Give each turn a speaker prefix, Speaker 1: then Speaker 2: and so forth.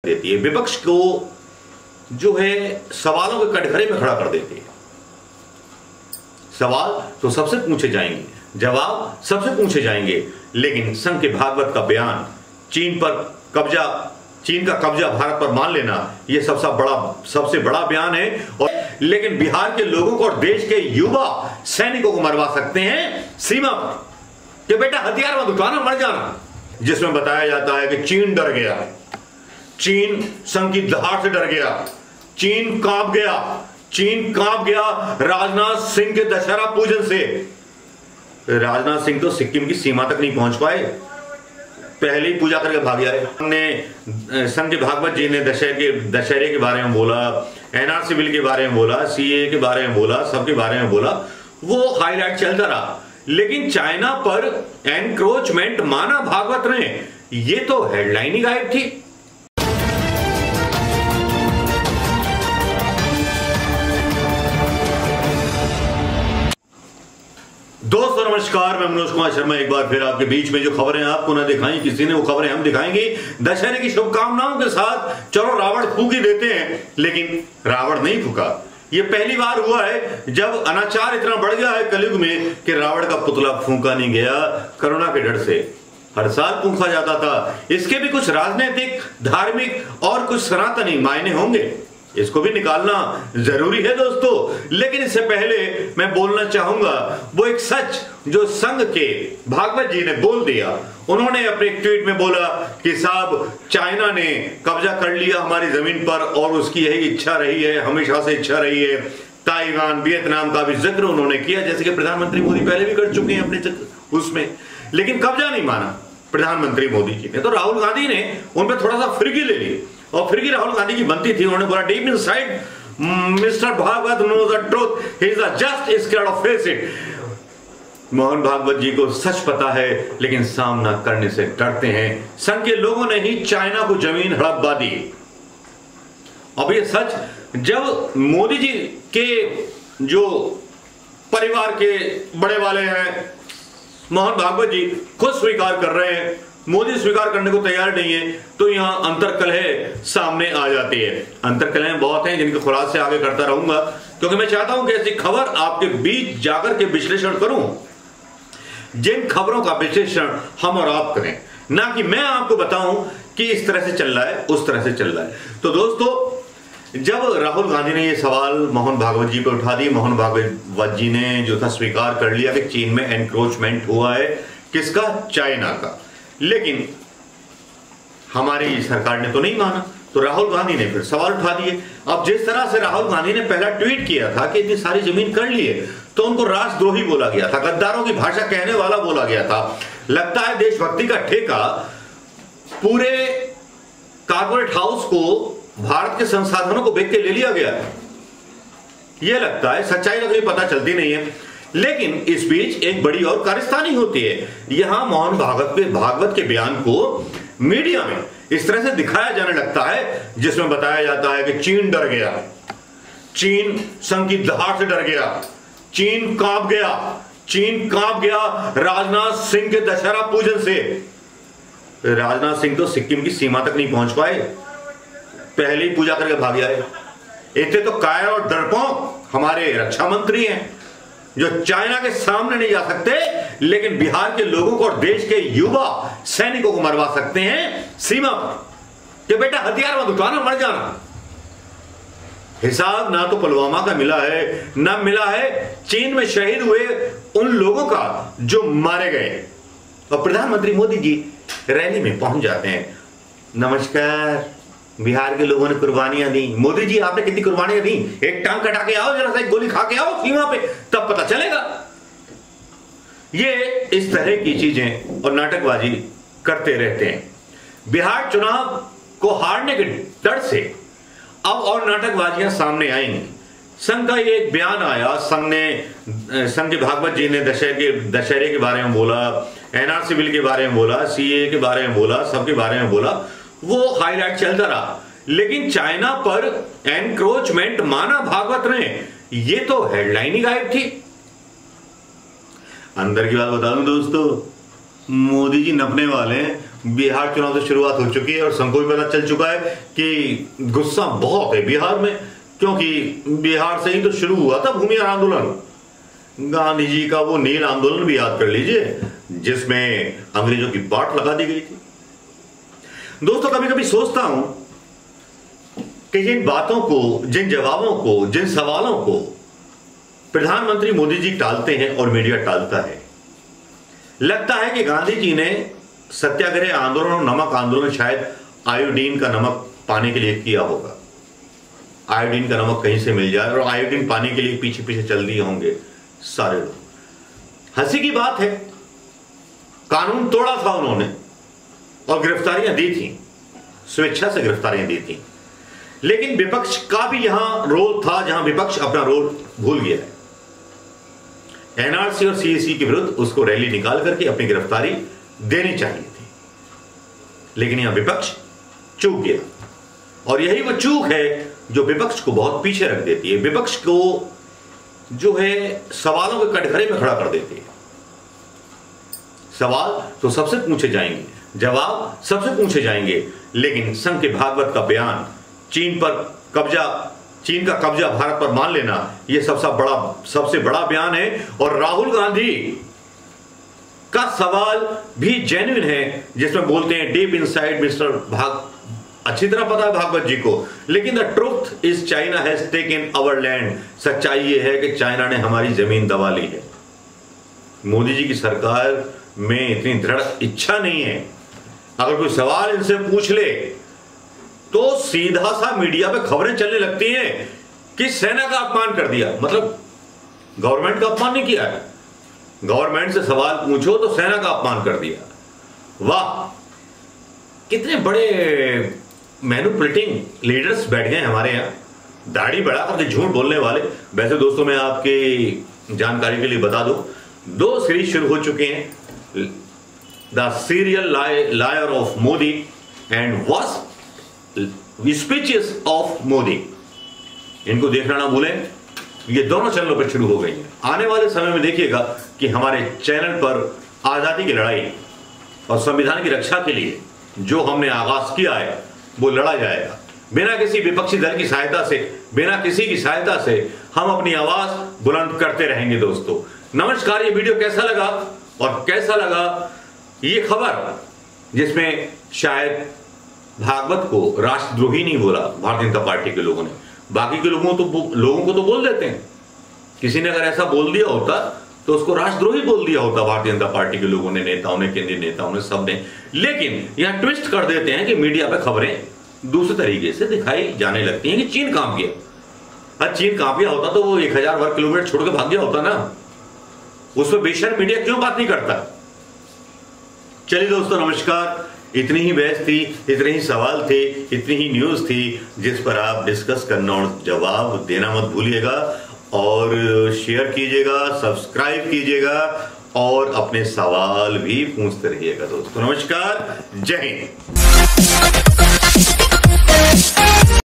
Speaker 1: देती है, विपक्ष को जो है सवालों के कटघरे में खड़ा कर देती है। सवाल तो सबसे पूछे जाएंगे, जवाब सबसे पूछे जाएंगे, लेकिन संघ के भागवत का बयान चीन का कब्जा भारत पर मान लेना, यह सबसे बड़ा बयान है। और लेकिन बिहार के लोगों को और देश के युवा सैनिकों को मरवा सकते हैं सीमा पर कि बेटा हथियार मत उठाना, मर जाना। जिसमें बताया जाता है कि चीन डर गया, चीन संघ की दहाड़ से डर गया, चीन कांप गया राजनाथ सिंह के दशहरा पूजन से। राजनाथ सिंह तो सिक्किम की सीमा तक नहीं पहुंच पाए, पहले ही पूजा करके भाग आए। हमने संघ के भागवत जी ने दशहरे के बारे में बोला, एनआरसी बिल के बारे में बोला, सीए के बारे में बोला, सबके बारे में बोला, वो हाईलाइट चलता रहा। लेकिन चाइना पर एनक्रोचमेंट माना भागवत ने, ये तो हेडलाइन ही गायब थी। दोस्तों नमस्कार, मैं मनोज कुमार शर्मा एक बार फिर आपके बीच में जो खबरें आपको न दिखाई किसी ने, वो खबरें हम दिखाएंगे दशहरे की शुभकामनाओं के साथ। चलो रावण फूक ही देते हैं, लेकिन रावण नहीं फूका। ये पहली बार हुआ है जब अनाचार इतना बढ़ गया है कलयुग में कि रावण का पुतला फूका नहीं गया कोरोना के डर से। हर साल फूका जाता था। इसके भी कुछ राजनीतिक, धार्मिक और कुछ सनातनी मायने होंगे, इसको भी निकालना जरूरी है दोस्तों। लेकिन इससे पहले मैं बोलना चाहूंगा वो एक सच जो संघ के भागवत जी ने बोल दिया। उन्होंने अपने एक ट्वीट में बोला कि साहब चाइना ने कब्जा कर लिया हमारी जमीन पर और उसकी यही इच्छा रही है, हमेशा से इच्छा रही है। ताइवान, वियतनाम का भी जिक्र उन्होंने किया, जैसे कि प्रधानमंत्री मोदी पहले भी कर चुके हैं अपने उसमें, लेकिन कब्जा नहीं माना प्रधानमंत्री मोदी जी ने। तो राहुल गांधी ने उन पर थोड़ा सा फिरकी ले ली, और फिरकी राहुल गांधी की बनती थी। उन्होंने बोला deep inside mister Bhagwat knows the truth, he is just scared of face it. Mohan Bhagwat ji को सच पता है, लेकिन सामना करने से डरते हैं। संघ के लोगों ने ही चाइना को जमीन हड़पवा दी। अब ये सच जब मोदी जी के जो परिवार के बड़े वाले हैं मोहन भागवत जी खुद स्वीकार कर रहे हैं, मोदी स्वीकार करने को तैयार नहीं है, तो यहां अंतरकलह सामने आ जाती है। अंतरकलह बहुत हैं जिनके खुलासे से आगे करता रहूंगा, क्योंकि मैं चाहता हूं कि ऐसी खबर आपके बीच जाकर के विश्लेषण करूं, जिन खबरों का विश्लेषण हम और आप करें, ना कि मैं आपको बताऊं कि इस तरह से चल रहा है, उस तरह से चल रहा है। तो दोस्तों जब राहुल गांधी ने यह सवाल मोहन भागवत जी पर उठा दिए, मोहन भागवत जी ने जो था स्वीकार कर लिया कि चीन में एनक्रोचमेंट हुआ है। किसका? चाइना का। लेकिन हमारी सरकार ने तो नहीं माना, तो राहुल गांधी ने फिर सवाल उठा दिए। अब जिस तरह से राहुल गांधी ने पहला ट्वीट किया था कि इतनी सारी जमीन कर ली है, तो उनको राष्ट्रद्रोही बोला गया था, गद्दारों की भाषा कहने वाला बोला गया था। लगता है देशभक्ति का ठेका पूरे कॉर्पोरेट हाउस को, भारत के संसाधनों को बेच के ले लिया गया है। यह लगता है, सच्चाई तो पता चलती नहीं है। लेकिन इस बीच एक बड़ी और कारस्तानी होती है। यहां मोहन भागवत के बयान को मीडिया में इस तरह से दिखाया जाने लगता है जिसमें बताया जाता है कि चीन डर गया, चीन संघ की दहाड़ से डर गया, चीन कांप गया राजनाथ सिंह के दशहरा पूजन से। राजनाथ सिंह तो सिक्किम की सीमा तक नहीं पहुंच पाए, पहले ही पूजा करके भाग आए। इतने तो कायर और डरपोक हमारे रक्षा मंत्री हैं जो चाइना के सामने नहीं जा सकते, लेकिन बिहार के लोगों को और देश के युवा सैनिकों को मरवा सकते हैं सीमा पर कि बेटा हथियार मत उठाना, मर जाना। हिसाब ना तो पुलवामा का मिला है, ना मिला है चीन में शहीद हुए उन लोगों का जो मारे गए। और प्रधानमंत्री मोदी जी रैली में पहुंच जाते हैं, नमस्कार बिहार के लोगों ने कुर्बानियां दी। मोदी जी आपने कितनी कुर्बानियां दी? एक टांग कटा के आओ, जरा सा एक गोली खा के आओ सीमा पे, तब पता चलेगा। ये इस तरह की चीजें और नाटकबाजी करते रहते हैं। बिहार चुनाव को हारने के डर से अब और नाटकबाजियां सामने आएंगी। संघ का ये एक बयान आया, संघ के भागवत जी ने दशहरे के बारे में बोला, एनआरसी बिल के बारे में बोला, सीए के बारे में बोला, सबके बारे में बोला, वो हाईलाइट चलता रहा। लेकिन चाइना पर एनक्रोचमेंट माना भागवत ने, ये तो हेडलाइन ही गायब थी। अंदर की बात बता दूं दोस्तों, मोदी जी नपने वाले हैं, बिहार चुनाव से शुरुआत हो चुकी है और सबको भी पता चल चुका है कि गुस्सा बहुत है बिहार में, क्योंकि बिहार से ही तो शुरू हुआ था भूमिहार आंदोलन। गांधी जी का वो नील आंदोलन भी याद कर लीजिए, जिसमें अंग्रेजों की बाट लगा दी गई थी। दोस्तों, कभी कभी सोचता हूं कि जिन बातों को, जिन जवाबों को, जिन सवालों को प्रधानमंत्री मोदी जी टालते हैं और मीडिया टालता है, लगता है कि गांधी जी ने सत्याग्रह आंदोलन और नमक आंदोलन शायद आयोडीन का नमक पाने के लिए किया होगा। आयोडीन का नमक कहीं से मिल जाए और आयोडीन पाने के लिए पीछे पीछे चल दिए होंगे सारे लोग। हंसी की बात है, कानून तोड़ा था उन्होंने और गिरफ्तारियां दी थी, स्वेच्छा से गिरफ्तारियां दी थी, लेकिन विपक्ष का भी यहां रोल था जहां विपक्ष अपना रोल भूल गया है। एनआरसी और सीएसी के विरुद्ध उसको रैली निकाल करके अपनी गिरफ्तारी देनी चाहिए थी, लेकिन यहां विपक्ष चूक गया और यही वो चूक है जो विपक्ष को बहुत पीछे रख देती है, विपक्ष को जो है सवालों के कटघरे में खड़ा कर देती है। सवाल तो सबसे पूछे जाएंगे, जवाब सबसे पूछे जाएंगे, लेकिन संघ के भागवत का बयान चीन का कब्जा भारत पर मान लेना, यह सबसे बड़ा बयान है। और राहुल गांधी का सवाल भी जेन्युइन है, जिसमें बोलते हैं डीप इनसाइड मिस्टर अच्छी तरह पता है भागवत जी को, लेकिन the truth is China has taken our land. सच्चाई यह है कि चाइना ने हमारी जमीन दबा ली है। मोदी जी की सरकार में इतनी दृढ़ इच्छा नहीं है, अगर कोई सवाल इनसे पूछ ले तो सीधा सा मीडिया पे खबरें चलने लगती हैं कि सेना का अपमान कर दिया। मतलब गवर्नमेंट का अपमान नहीं किया है, गवर्नमेंट से सवाल पूछो तो सेना का अपमान कर दिया। वाह, कितने बड़े मैनिपुलेटिंग लीडर्स बैठ गए हमारे यहां, दाढ़ी बढ़ा करके झूठ बोलने वाले। वैसे दोस्तों, मैं आपकी जानकारी के लिए बता दूं, 2 सीरीज शुरू हो चुके हैं, the serial liar of Modi and worse speeches of Modi. इनको देखना ना भूलें, ये दोनों चैनलों पर शुरू हो गई हैं। आने वाले समय में देखिएगा कि हमारे चैनल पर आजादी की लड़ाई और संविधान की रक्षा के लिए जो हमने आगाज किया है वो लड़ा जाएगा, बिना किसी विपक्षी दल की सहायता से, बिना किसी की सहायता से हम अपनी आवाज बुलंद करते रहेंगे। दोस्तों नमस्कार, ये वीडियो कैसा लगा और कैसा लगा ये खबर, जिसमें शायद भागवत को राष्ट्रद्रोही नहीं बोला भारतीय जनता पार्टी के लोगों ने, बाकी के लोगों को तो बोल देते हैं। किसी ने अगर ऐसा बोल दिया होता तो उसको राष्ट्रद्रोही बोल दिया होता भारतीय जनता पार्टी के लोगों ने, नेताओं ने, केंद्रीय नेताओं ने, सबने। लेकिन यहां ट्विस्ट कर देते हैं कि मीडिया पे खबरें दूसरे तरीके से दिखाई जाने लगती हैं कि चीन कांप गया। अरे चीन कांप गया होता तो वो 1000 वर्ग किलोमीटर छोड़ के भाग गया होता ना, उस पर बेशर्म मीडिया क्यों बात नहीं करता। चलिए दोस्तों नमस्कार, इतनी ही बहस थी, इतने ही सवाल थे, इतनी ही न्यूज थी जिस पर आप डिस्कस करना और जवाब देना मत भूलिएगा, और शेयर कीजिएगा, सब्सक्राइब कीजिएगा और अपने सवाल भी पूछते रहिएगा। दोस्तों नमस्कार, जय हिंद।